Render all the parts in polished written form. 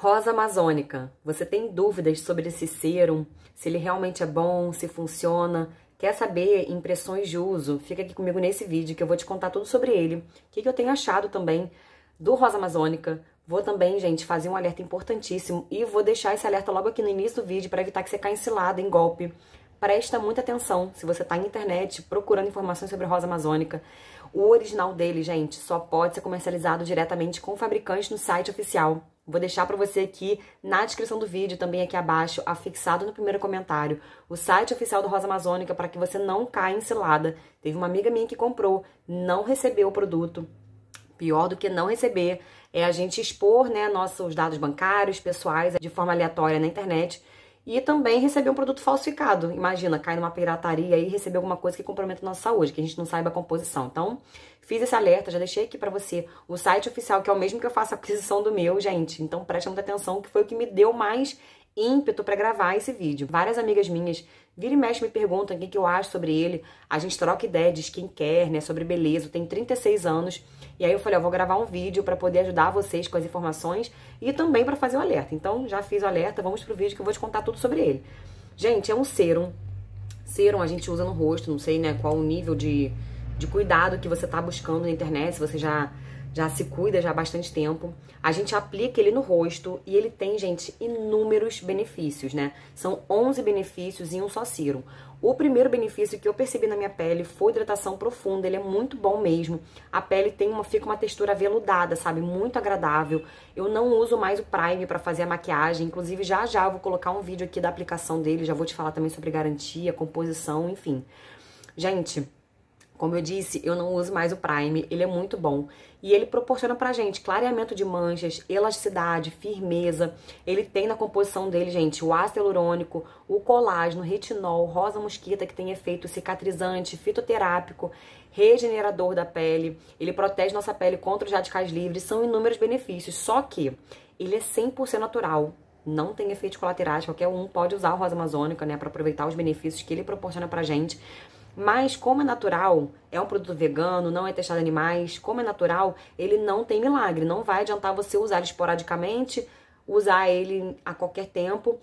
Rosa amazônica, você tem dúvidas sobre esse sérum? Se ele realmente é bom, se funciona? Quer saber impressões de uso? Fica aqui comigo nesse vídeo que eu vou te contar tudo sobre ele. O que eu tenho achado também do Rosa amazônica. Vou também, gente, fazer um alerta importantíssimo e vou deixar esse alerta logo aqui no início do vídeo para evitar que você caia em cilada, em golpe. Presta muita atenção se você tá na internet procurando informações sobre Rosa amazônica. O original dele, gente, só pode ser comercializado diretamente com o fabricante no site oficial. Vou deixar para você aqui na descrição do vídeo, também aqui abaixo, afixado no primeiro comentário, o site oficial do Rosa Amazônica para que você não caia em cilada. Teve uma amiga minha que comprou, não recebeu o produto. Pior do que não receber é a gente expor, né, nossos dados bancários, pessoais, de forma aleatória na internet. E também receber um produto falsificado. Imagina, cair numa pirataria e receber alguma coisa que comprometa a nossa saúde, que a gente não saiba a composição. Então, fiz esse alerta, já deixei aqui pra você o site oficial, que é o mesmo que eu faço a aquisição do meu, gente. Então, preste muita atenção, que foi o que me deu mais ímpeto pra gravar esse vídeo. Várias amigas minhas, vira e mexe, me perguntam o que eu acho sobre ele. A gente troca ideia de skincare, né, sobre beleza. Eu tenho 36 anos. E aí eu falei, ó, vou gravar um vídeo pra poder ajudar vocês com as informações e também pra fazer o alerta. Então, já fiz o alerta, vamos pro vídeo que eu vou te contar tudo sobre ele. Gente, é um sérum. Sérum a gente usa no rosto, não sei, né, qual o nível de cuidado que você tá buscando na internet, se você já se cuida já há bastante tempo. A gente aplica ele no rosto e ele tem, gente, inúmeros benefícios, né? São 11 benefícios em um só sérum. O primeiro benefício que eu percebi na minha pele foi hidratação profunda, ele é muito bom mesmo. A pele fica uma textura aveludada, sabe? Muito agradável. Eu não uso mais o Prime pra fazer a maquiagem, inclusive já eu vou colocar um vídeo aqui da aplicação dele, já vou te falar também sobre garantia, composição, enfim. Gente, como eu disse, eu não uso mais o Prime, ele é muito bom. E ele proporciona pra gente clareamento de manchas, elasticidade, firmeza. Ele tem na composição dele, gente, o ácido hialurônico, o colágeno, retinol, rosa mosquita, que tem efeito cicatrizante, fitoterápico, regenerador da pele. Ele protege nossa pele contra os radicais livres, são inúmeros benefícios. Só que ele é 100% natural. Não tem efeitos colaterais, qualquer um pode usar o Rosa Amazônica, né, pra aproveitar os benefícios que ele proporciona pra gente. Mas como é natural, é um produto vegano, não é testado em animais, como é natural, ele não tem milagre. Não vai adiantar você usar ele esporadicamente, usar ele a qualquer tempo.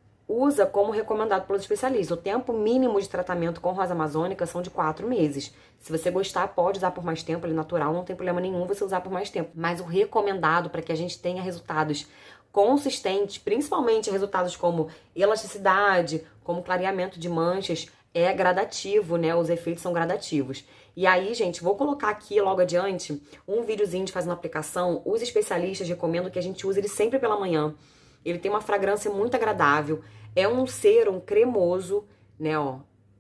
Usa como recomendado pelos especialistas. O tempo mínimo de tratamento com Rosa Amazônica são de 4 meses. Se você gostar, pode usar por mais tempo, ele é natural, não tem problema nenhum você usar por mais tempo. Mas o recomendado para que a gente tenha resultados consistentes, principalmente resultados como elasticidade, como clareamento de manchas, é gradativo, né? Os efeitos são gradativos. E aí, gente, vou colocar aqui logo adiante um videozinho de fazendo a aplicação. Os especialistas recomendam que a gente use ele sempre pela manhã. Ele tem uma fragrância muito agradável. É um sérum cremoso, né, ó.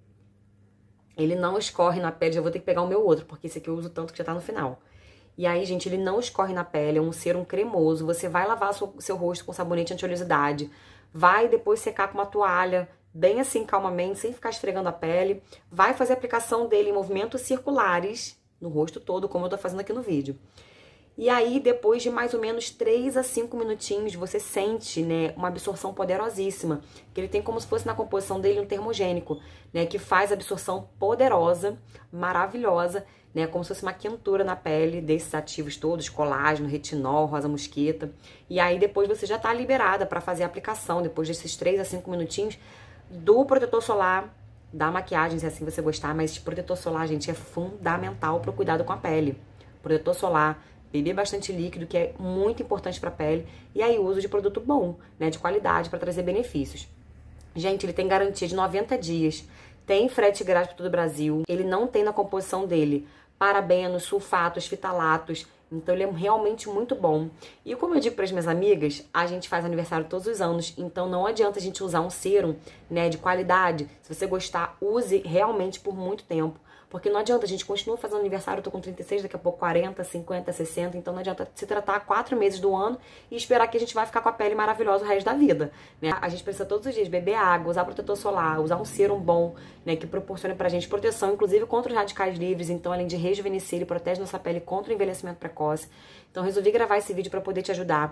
Ele não escorre na pele. Já vou ter que pegar o meu outro, porque esse aqui eu uso tanto que já tá no final. E aí, gente, ele não escorre na pele. É um sérum cremoso. Você vai lavar seu rosto com sabonete anti-oleosidade. Vai depois secar com uma toalha, bem assim, calmamente, sem ficar esfregando a pele. Vai fazer a aplicação dele em movimentos circulares no rosto todo, como eu tô fazendo aqui no vídeo. E aí, depois de mais ou menos 3 a 5 minutinhos, você sente, né, uma absorção poderosíssima. Que ele tem como se fosse na composição dele um termogênico, né, que faz absorção poderosa, maravilhosa, né, como se fosse uma quentura na pele desses ativos todos, colágeno, retinol, rosa mosquita. E aí, depois você já tá liberada para fazer a aplicação, depois desses 3 a 5 minutinhos, do protetor solar, da maquiagem, se assim você gostar, mas protetor solar, gente, é fundamental pro cuidado com a pele. Protetor solar, beber bastante líquido, que é muito importante pra pele, e aí o uso de produto bom, né, de qualidade, pra trazer benefícios. Gente, ele tem garantia de 90 dias, tem frete grátis pra todo o Brasil, ele não tem na composição dele parabenos, sulfatos, fitalatos. Então ele é realmente muito bom. E como eu digo para as minhas amigas, a gente faz aniversário todos os anos, então não adianta a gente usar um sérum, né, de qualidade. Se você gostar, use realmente por muito tempo. Porque não adianta, a gente continua fazendo aniversário, eu tô com 36, daqui a pouco 40, 50, 60, então não adianta se tratar 4 meses do ano e esperar que a gente vai ficar com a pele maravilhosa o resto da vida, né? A gente precisa todos os dias beber água, usar protetor solar, usar um sérum bom, né, que proporcione pra gente proteção, inclusive contra os radicais livres, então além de rejuvenescer, ele protege nossa pele contra o envelhecimento precoce. Então resolvi gravar esse vídeo pra poder te ajudar.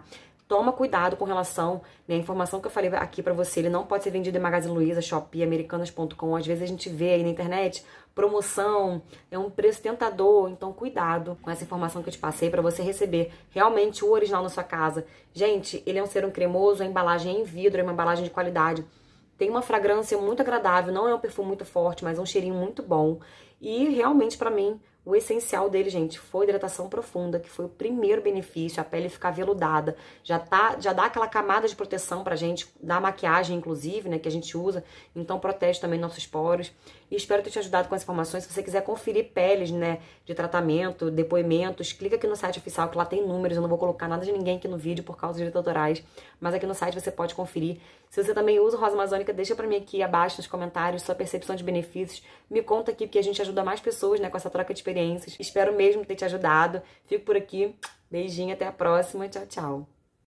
toma cuidado com relação, né, a informação que eu falei aqui pra você, ele não pode ser vendido em Magazine Luiza, Shopee, Americanas.com. Às vezes a gente vê aí na internet promoção, é um preço tentador, então cuidado com essa informação que eu te passei pra você receber realmente o original na sua casa. Gente, ele é um serum cremoso, a embalagem é em vidro, é uma embalagem de qualidade. Tem uma fragrância muito agradável, não é um perfume muito forte, mas é um cheirinho muito bom. E realmente pra mim, o essencial dele, gente, foi hidratação profunda, que foi o primeiro benefício, a pele ficar veludada. Já dá aquela camada de proteção pra gente, da maquiagem, inclusive, né, que a gente usa. Então, protege também nossos poros. E espero ter te ajudado com as informações. Se você quiser conferir peles, né, de tratamento, depoimentos, clica aqui no site oficial, que lá tem números. Eu não vou colocar nada de ninguém aqui no vídeo por causa de direitos autorais. Mas aqui no site você pode conferir. Se você também usa Rosa Amazônica, deixa pra mim aqui abaixo nos comentários sua percepção de benefícios. Me conta aqui, porque a gente ajuda mais pessoas, né, com essa troca de experiências. Espero mesmo ter te ajudado. Fico por aqui. Beijinho, até a próxima. Tchau, tchau.